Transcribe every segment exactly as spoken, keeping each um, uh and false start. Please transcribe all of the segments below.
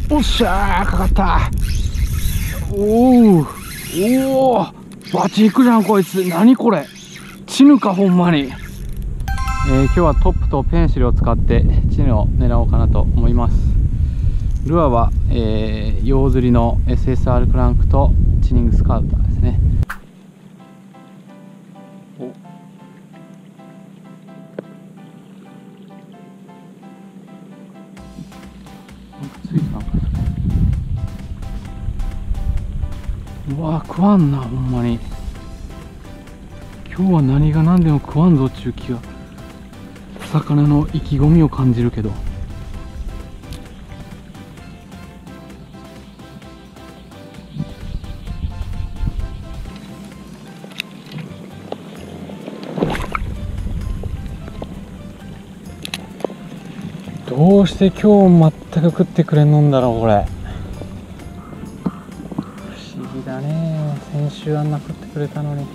おっしゃー、かかった。おおおお、バチいくじゃんこいつ。何これ、チヌかほんまに。えー、今日はトップとペンシルを使ってチヌを狙おうかなと思います。ルアーは、えー、洋釣りの エスエスアール クランクとチニングスカウターですね。お、なんかついたんかそれ。うわー、食わんなほんまに。今日は何が何でも食わんぞっちゅう気が、魚の意気込みを感じるけど。どうして今日全く食ってくれんのんだろうこれ。不思議だね。先週あんな食ってくれたのに。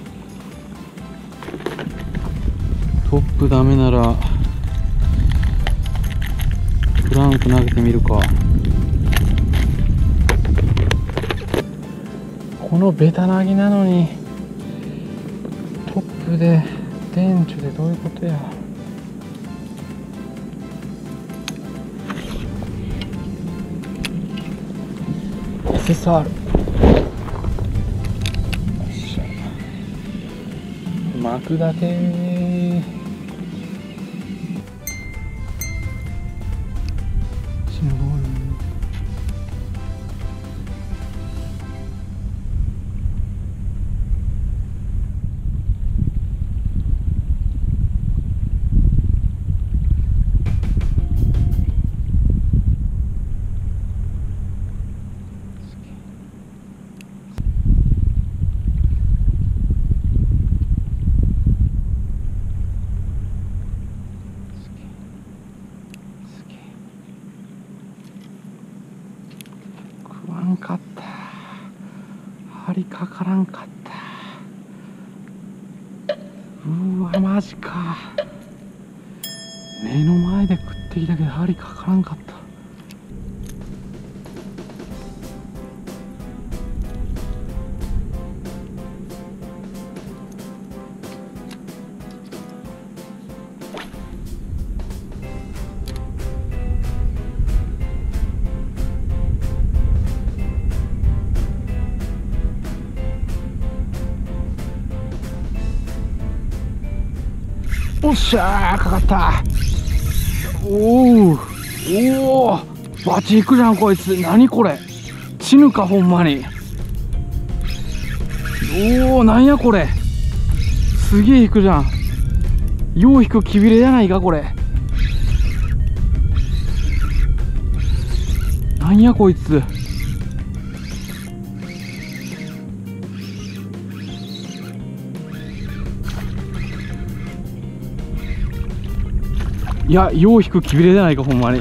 トップダメならクランク投げてみるか。このベタなぎなのにトップで電柱でどういうことや。エスエスアール。巻くだけー。すごい。かった。針かからんかった。うーわマジか。目の前で食ってきたけど針かからんかった。おっしゃー、かかった。おおおお、バチいくじゃんこいつ。何これ、チヌかほんまに。おお、なんやこれ、すげえ引くじゃん。よう引くきびれじゃないかこれ。なんやこいつ。いや、よう引くきびれじゃないかほんまに。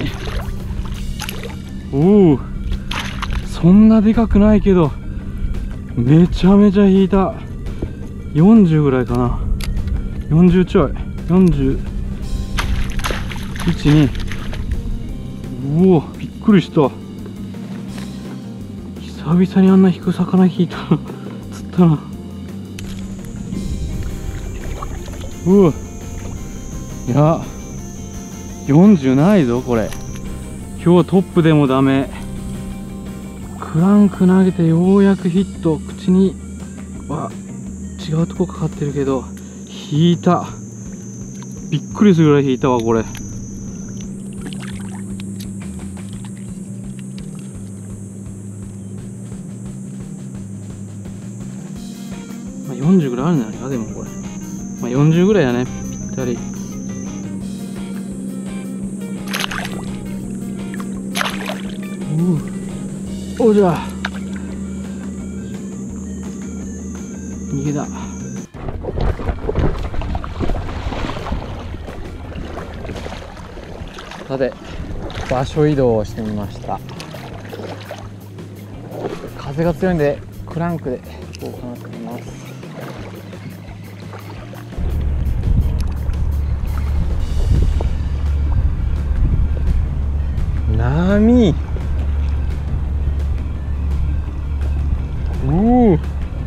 おお、そんなでかくないけどめちゃめちゃ引いた。よんじゅうぐらいかな。よんじゅうちょい、よんじゅういち、に。うお、びっくりした。久々にあんな引く魚引いた釣ったな。うわ、いやよんじゅうないぞこれ。今日トップでもダメ。クランク投げてようやくヒット。口には違うとこかかってるけど引いた。びっくりするぐらい引いたわこれ。まあよんじゅうぐらいあるんじゃないか。でもこれ、まあ、よんじゅうぐらいやね、ぴったり。おじゃ、逃げだ。さて、場所移動をしてみました。風が強いんでクランクで行こうかなと思います。波おお、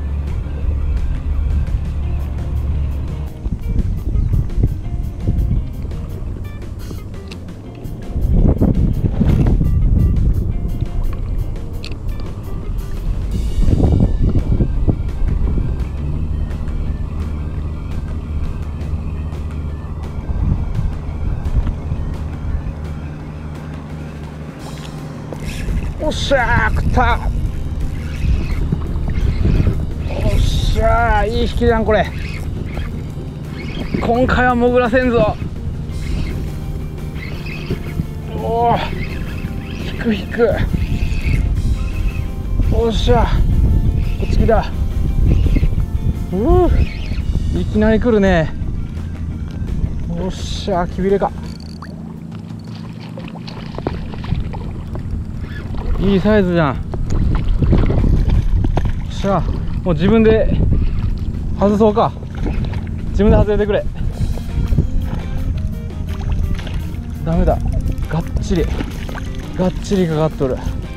おっしゃー、食った。おっしゃー、いい引きじゃんこれ。今回は潜らせんぞ。おお、引く引く。おっしゃ、こっち来た。うー、いきなり来るね。おっしゃ、きびれか。いいサイズじゃん。よっしゃ、もう自分で外そうか。自分で外れてくれ。ダメだ、がっちりがっちりかかっとる。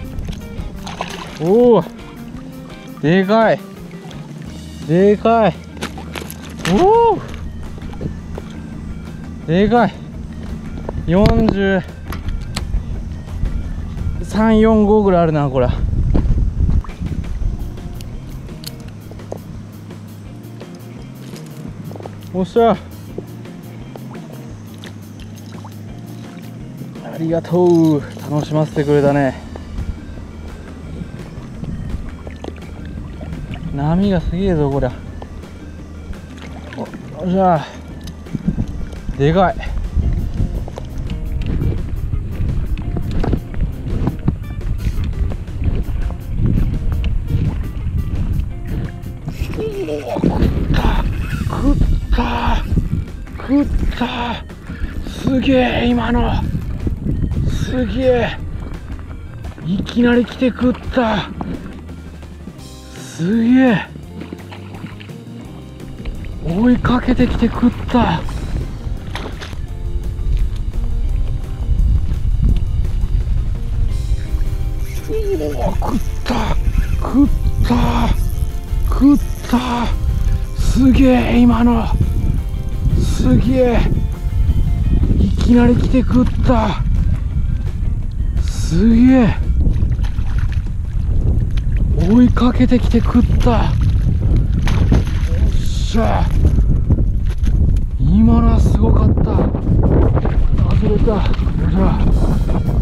おお、でかいでかい。おお、でかい。よんじゅうさん、よん、ごぐらいあるなこれ。おっしゃ、ありがとう。楽しませてくれたね。波がすげえぞこりゃ。おっしゃ、でかい。食った食ったすげえ、今のすげえ。いきなり来て食った。すげえ、追いかけてきて食った。おお、食った食った食った。すげえ、今のすげえ。いきなり来て食った。すげえ、追いかけてきて食った。よっしゃ、今のはすごかった。外れた。よっしゃ。